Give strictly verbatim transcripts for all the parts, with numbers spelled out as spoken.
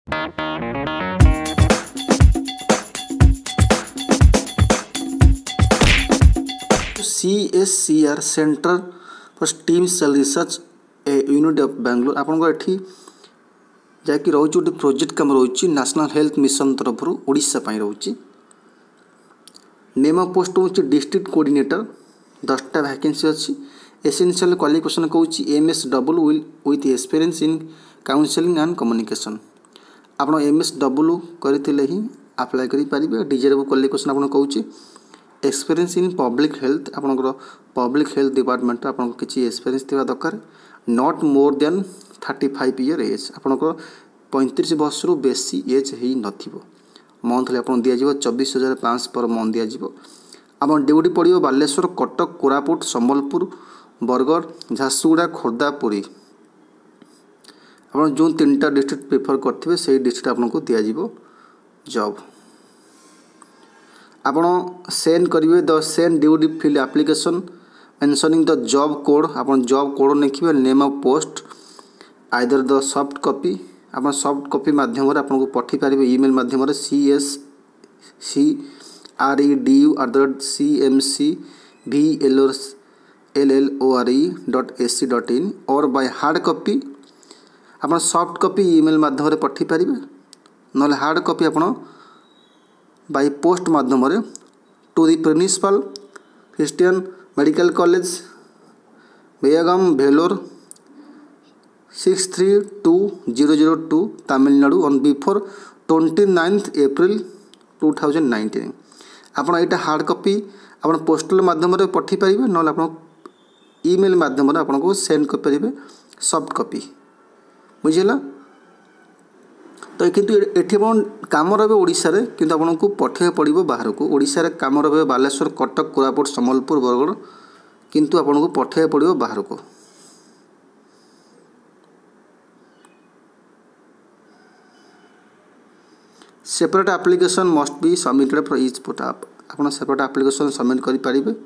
C S C R centre for stem cell research a unit of Bangalore आपन एठी जाकि रोच गोटे प्रोजेक्ट कम रोच नेशनल हेल्थ मिशन तरफ ओडिशा पाई रोच नेम ऑफ पोस्ट हो डिस्ट्रिक्ट कोऑर्डिनेटर दसटा वैकेंसी अच्छी एसेंशियल क्वालिफिकेशन कहूँ M S double with experience in counselling and communication आप एम एस डबल करते ही अप्लाई करेंगे डिजायरेबल क्वालिफिकेशन आपको कहूँ एक्सपीरियंस इन पब्लिक हेल्थ आपंकर पब्लिक हेल्थ डिपार्टमेंट आप किसी एक्सपीरियंस थी दरकार not more than thirty five year age आपंकर पैंतीस वर्ष रु बेसी एज ही नथिबो मंथली आपन दिया चौबीस हजार पाँच पर मंथ दिया आप ड्यूटी पड़ो बालेश्वर कटक कोरापुट संबलपुर बरगढ़ झारसुगुड़ा खोर्धा पुरी आप जो तीन टा डिस्ट्रिक्ट प्रिफर करेंगे से डिस्ट्रिक्ट आपको दिज्व जॉब आपड़ सेंड करेंगे the send duty fill application mentioning the job code आप जॉब कोड लिखे name of post either the soft copy आप सॉफ्ट कॉपी माध्यम आपको पठे पारे ईमेल माध्यम C S C R E D U at the rate C M C V L L O R E dot A C dot in इन और by hard copy आप soft copy email माध्यम पठे पारे ना hard copy आप by post माध्यम to the principal Christian medical college Bagayam Vellore six three two zero zero two Tamil Nadu on before twenty ninth April two thousand nineteen आपड़ यहाँ हार्ड कॉपी आप पोस्टल माध्यम पठे पारे ना आप ईमेल माध्यम आपको सेंड करेंगे सॉफ्ट कॉपी बुझेगा तो किंतु एठी काम रे ओडिशा रे किंतु आपको पठे पड़ो बाहर को ओडिशा रे काम रे बालेश्वर कटक कोरापुट संबलपुर बरगढ़ किंतु आपको पठे पड़ो बाहर को separate application must be submitted for each post आप आप सेपरेट एप्लिकेशन सबमिट करि पारिबे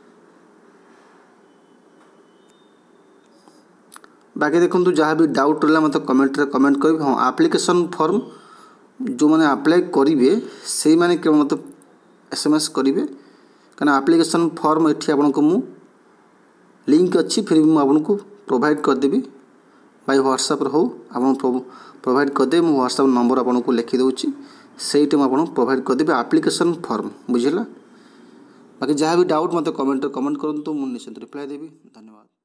बाकी देखो जहाँ भी डाउट रहा मतलब कमेंट रे कमेंट करेंगे हाँ एप्लिकेशन फॉर्म जो मैंने अप्लाई करेंगे से मैंने केवल मतलब एसएमएस करेंगे कहना एप्लिकेशन फॉर्म ये आपको मु लिंक अच्छी फिर भी आपको प्रोवाइड करदेवी बाय व्हाट्सएप हो आप प्रोवाइड करदे मु व्हाट्सएप नंबर आपको लिखिदे से आपको प्रोवाइड करदेवी एप्लिकेशन फॉर्म बुझेगा बाकी जहाँ भी डाउट मतलब कमेंट कमेंट करूँ तो मुझे निश्चित रिप्लाई देवी धन्यवाद।